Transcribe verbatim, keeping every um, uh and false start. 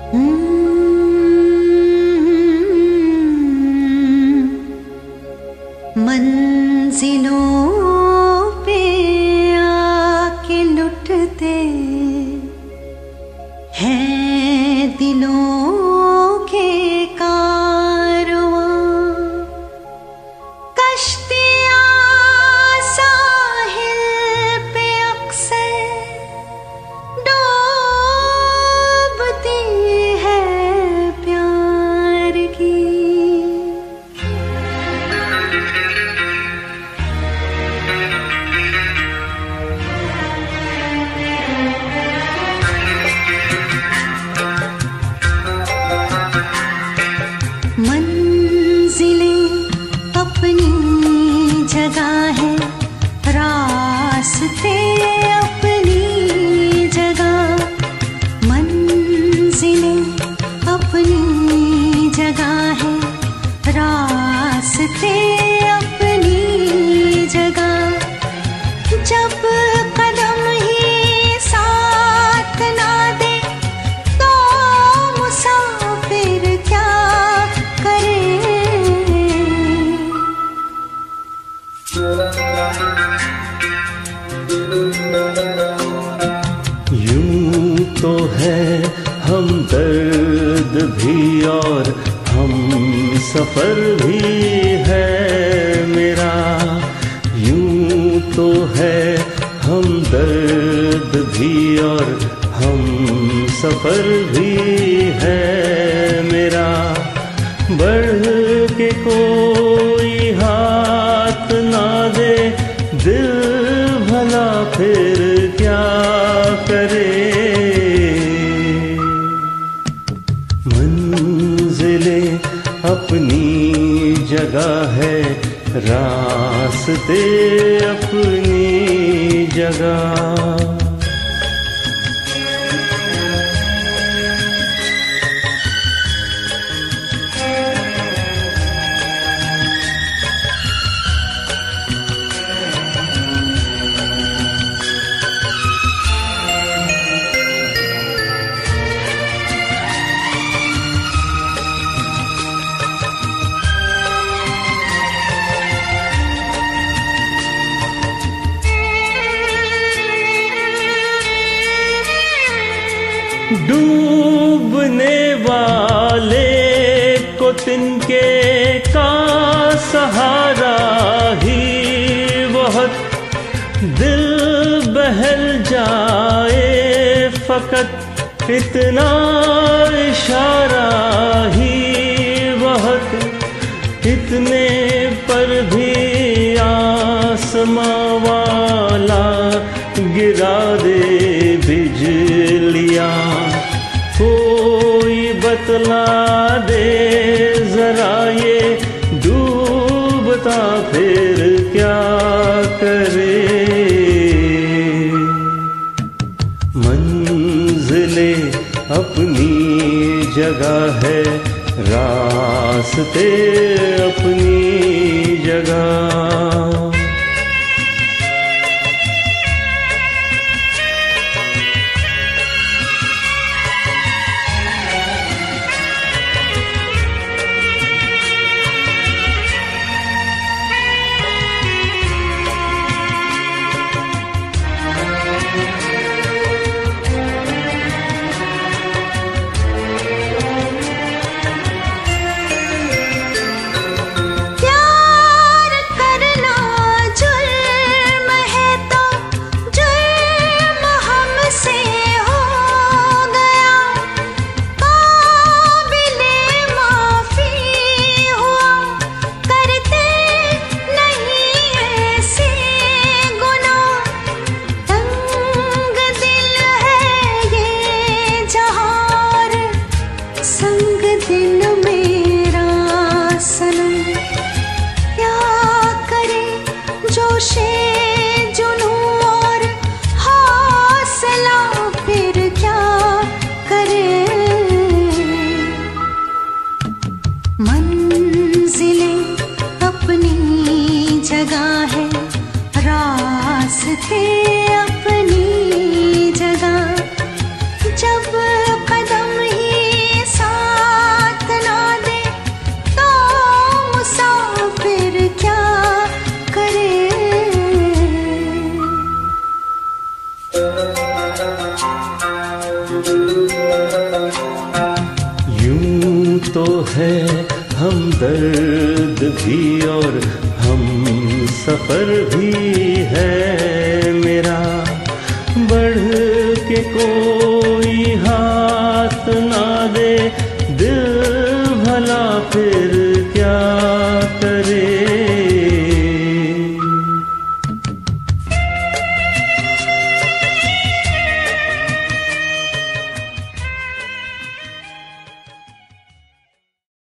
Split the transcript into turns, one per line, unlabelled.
मंजिलों पे आके लुटते हैं दिलों के कारवां, कश्तियां साहिल पे अक्सर डूबती है प्यार की। मंजिलें अपनी जगह है, रास्ते अपनी जगह। मंजिलें अपनी जगह है, रास्ते अपनी जगह। जब कदम ही साथ ना दे तो मुसाफिर क्या करे।
यूं तो है हम दर्द भी और हम सफर भी है मेरा। यूं तो है हम दर्द भी और हम सफर भी है मेरा। बढ़ के कोई हाथ ना दे दिल भला फिर क्या करे। मंजिलें अपनी जगह है, रास्ते अपनी जगह। डूबने वाले को तिनके का सहारा ही बहुत। दिल बहल जाए फकत इतना इशारा ही बहुत। इतने पर भी आसमां वाला गिरा दे बिजलियाँ। कोई बतला दे जरा ये डूबता फिर क्या करे। मंजिलें अपनी जगह है, रास्ते अपनी जगह।
प्यार करना
तो है हम दर्द भी और हम सफर भी।